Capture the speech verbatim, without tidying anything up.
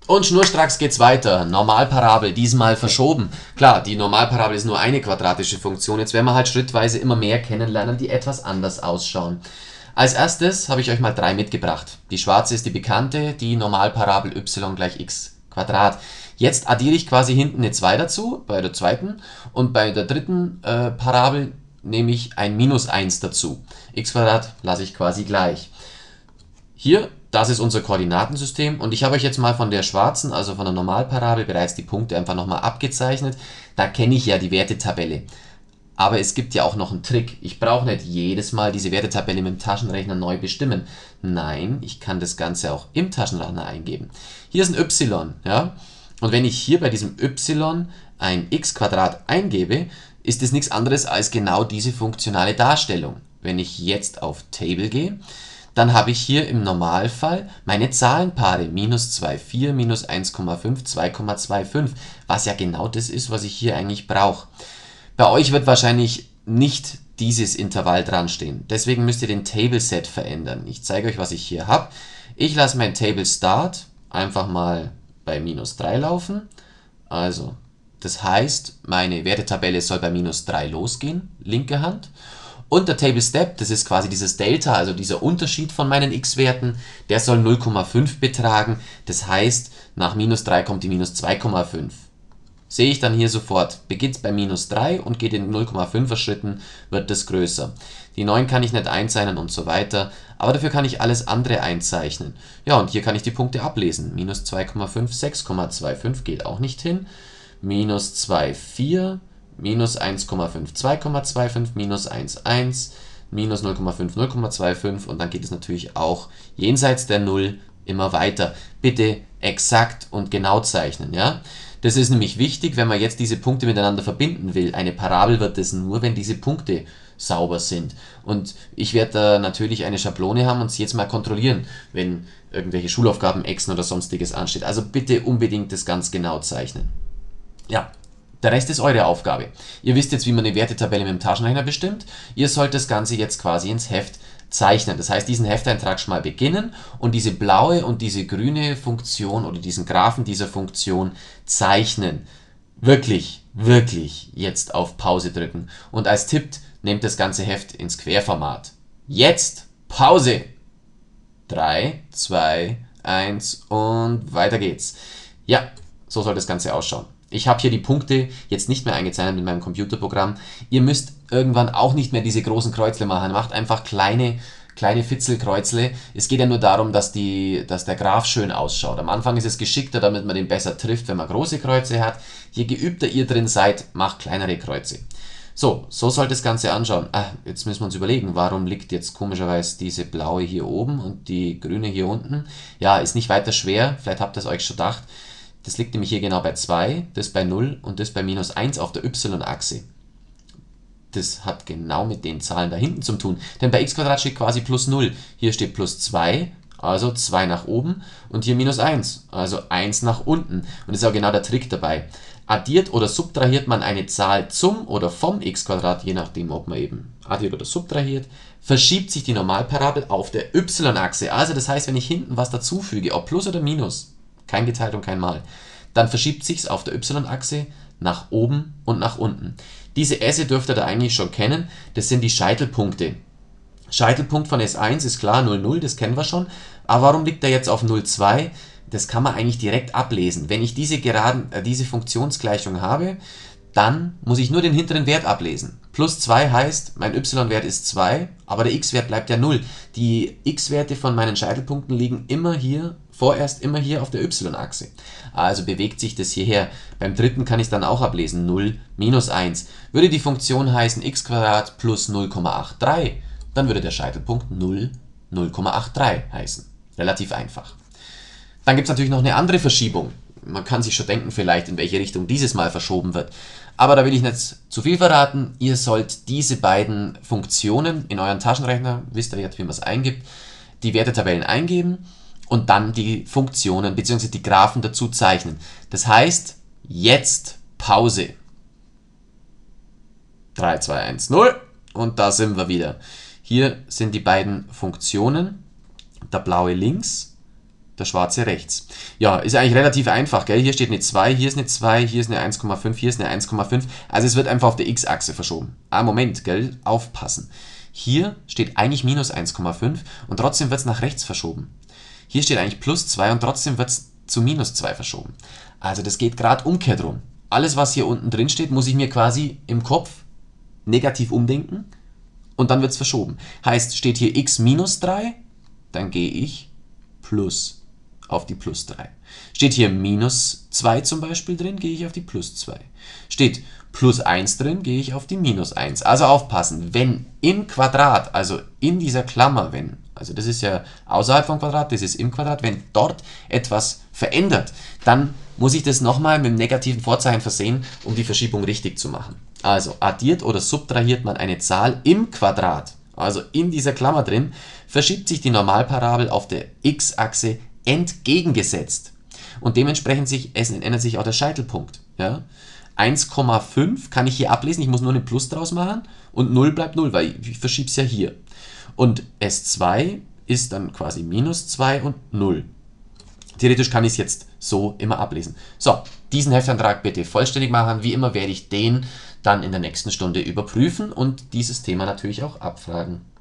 Und schnurstracks geht's weiter. Normalparabel, diesmal verschoben. Klar, die Normalparabel ist nur eine quadratische Funktion. Jetzt werden wir halt schrittweise immer mehr kennenlernen, die etwas anders ausschauen. Als erstes habe ich euch mal drei mitgebracht. Die schwarze ist die bekannte, die Normalparabel y gleich x Quadrat. Jetzt addiere ich quasi hinten eine zwei dazu, bei der zweiten. Und bei der dritten äh, Parabel nehme ich ein Minus eins dazu. X Quadrat lasse ich quasi gleich. Hier, das ist unser Koordinatensystem und ich habe euch jetzt mal von der schwarzen, also von der Normalparabel, bereits die Punkte einfach nochmal abgezeichnet. Da kenne ich ja die Wertetabelle. Aber es gibt ja auch noch einen Trick. Ich brauche nicht jedes Mal diese Wertetabelle mit dem Taschenrechner neu bestimmen. Nein, ich kann das Ganze auch im Taschenrechner eingeben. Hier ist ein y, ja. Und wenn ich hier bei diesem y ein x² eingebe, ist es nichts anderes als genau diese funktionale Darstellung. Wenn ich jetzt auf Table gehe, dann habe ich hier im Normalfall meine Zahlenpaare minus zwei Komma vier, minus eins Komma fünf, zwei Komma fünfundzwanzig, was ja genau das ist, was ich hier eigentlich brauche. Bei euch wird wahrscheinlich nicht dieses Intervall dran stehen. Deswegen müsst ihr den Table Set verändern. Ich zeige euch, was ich hier habe. Ich lasse mein Table Start einfach mal bei minus drei laufen. Also, das heißt, meine Wertetabelle soll bei minus drei losgehen, linke Hand. Und der Table Step, das ist quasi dieses Delta, also dieser Unterschied von meinen x-Werten, der soll null Komma fünf betragen. Das heißt, nach minus drei kommt die minus zwei Komma fünf. Sehe ich dann hier sofort, beginnt bei minus drei und geht in null Komma fünfer Schritten, wird das größer. Die neun kann ich nicht einzeichnen und so weiter, aber dafür kann ich alles andere einzeichnen. Ja, und hier kann ich die Punkte ablesen. Minus zwei Komma fünf, sechs Komma fünfundzwanzig geht auch nicht hin. Minus zwei Komma vier, minus eins Komma fünf, zwei Komma fünfundzwanzig, minus eins Komma eins, minus null Komma fünf, null Komma fünfundzwanzig und dann geht es natürlich auch jenseits der null immer weiter. Bitte exakt und genau zeichnen, ja? Das ist nämlich wichtig, wenn man jetzt diese Punkte miteinander verbinden will. Eine Parabel wird es nur, wenn diese Punkte sauber sind. Und ich werde da natürlich eine Schablone haben und sie jetzt mal kontrollieren, wenn irgendwelche Schulaufgaben, Exen oder sonstiges ansteht. Also bitte unbedingt das ganz genau zeichnen. Ja, der Rest ist eure Aufgabe. Ihr wisst jetzt, wie man eine Wertetabelle mit dem Taschenrechner bestimmt. Ihr sollt das Ganze jetzt quasi ins Heft zeichnen. Das heißt, diesen Hefteintrag schon mal beginnen und diese blaue und diese grüne Funktion oder diesen Graphen dieser Funktion zeichnen. Wirklich, wirklich jetzt auf Pause drücken. Und als Tipp, nehmt das ganze Heft ins Querformat. Jetzt Pause! drei, zwei, eins und weiter geht's. Ja, so soll das Ganze ausschauen. Ich habe hier die Punkte jetzt nicht mehr eingezeichnet mit meinem Computerprogramm. Ihr müsst irgendwann auch nicht mehr diese großen Kreuzle machen. Macht einfach kleine, kleine Fitzelkreuzle. Es geht ja nur darum, dass, die, dass der Graph schön ausschaut. Am Anfang ist es geschickter, damit man den besser trifft, wenn man große Kreuze hat. Je geübter ihr drin seid, macht kleinere Kreuze. So, so soll das Ganze anschauen. Ah, jetzt müssen wir uns überlegen, warum liegt jetzt komischerweise diese blaue hier oben und die grüne hier unten. Ja, ist nicht weiter schwer. Vielleicht habt ihr es euch schon gedacht. Das liegt nämlich hier genau bei zwei, das bei null und das bei minus eins auf der y-Achse. Das hat genau mit den Zahlen da hinten zu tun. Denn bei x² steht quasi plus null. Hier steht plus zwei, also zwei nach oben. Und hier minus eins, also eins nach unten. Und das ist auch genau der Trick dabei. Addiert oder subtrahiert man eine Zahl zum oder vom x², je nachdem, ob man eben addiert oder subtrahiert, verschiebt sich die Normalparabel auf der y-Achse. Also das heißt, wenn ich hinten was dazufüge, ob plus oder minus, kein geteilt und kein mal, dann verschiebt sich es auf der y-Achse nach oben und nach unten. Diese Esse dürft ihr da eigentlich schon kennen, das sind die Scheitelpunkte. Scheitelpunkt von S eins ist klar null null, das kennen wir schon, aber warum liegt er jetzt auf null zwei? Das kann man eigentlich direkt ablesen. Wenn ich diese, geraden, äh, diese Funktionsgleichung habe, dann muss ich nur den hinteren Wert ablesen. Plus zwei heißt, mein y-Wert ist zwei, aber der x-Wert bleibt ja null. Die x-Werte von meinen Scheitelpunkten liegen immer hier, vorerst immer hier auf der y-Achse. Also bewegt sich das hierher. Beim dritten kann ich dann auch ablesen, null minus eins. Würde die Funktion heißen x² plus null Komma dreiundachtzig, dann würde der Scheitelpunkt null, null Komma dreiundachtzig heißen. Relativ einfach. Dann gibt es natürlich noch eine andere Verschiebung. Man kann sich schon denken vielleicht, in welche Richtung dieses Mal verschoben wird. Aber da will ich nicht zu viel verraten. Ihr sollt diese beiden Funktionen in euren Taschenrechner, wisst ihr jetzt, wie man es eingibt, die Wertetabellen eingeben und dann die Funktionen bzw. die Graphen dazu zeichnen. Das heißt, jetzt Pause. drei, zwei, eins, null und da sind wir wieder. Hier sind die beiden Funktionen, der blaue links, der schwarze rechts. Ja, ist eigentlich relativ einfach, gell? Hier steht eine zwei, hier ist eine zwei, hier ist eine eins Komma fünf, hier ist eine eins Komma fünf. Also es wird einfach auf der x-Achse verschoben. Ah, Moment, gell? Aufpassen. Hier steht eigentlich minus eins Komma fünf und trotzdem wird es nach rechts verschoben. Hier steht eigentlich plus zwei und trotzdem wird es zu minus zwei verschoben. Also das geht gerade umgekehrt rum. Alles, was hier unten drin steht, muss ich mir quasi im Kopf negativ umdenken und dann wird es verschoben. Heißt, steht hier x minus drei, dann gehe ich plus auf die plus drei. Steht hier minus zwei zum Beispiel drin, gehe ich auf die plus zwei. Steht plus eins drin, gehe ich auf die minus eins. Also aufpassen, wenn im Quadrat, also in dieser Klammer, wenn, also das ist ja außerhalb vom Quadrat, das ist im Quadrat, wenn dort etwas verändert, dann muss ich das nochmal mit dem negativen Vorzeichen versehen, um die Verschiebung richtig zu machen. Also addiert oder subtrahiert man eine Zahl im Quadrat, also in dieser Klammer drin, verschiebt sich die Normalparabel auf der x-Achse entgegengesetzt. Und dementsprechend sich, es ändert sich auch der Scheitelpunkt. Ja? eins Komma fünf kann ich hier ablesen, ich muss nur eine Plus draus machen und null bleibt null, weil ich verschiebe es ja hier. Und S zwei ist dann quasi minus zwei und null. Theoretisch kann ich es jetzt so immer ablesen. So, diesen Heftantrag bitte vollständig machen. Wie immer werde ich den dann in der nächsten Stunde überprüfen und dieses Thema natürlich auch abfragen.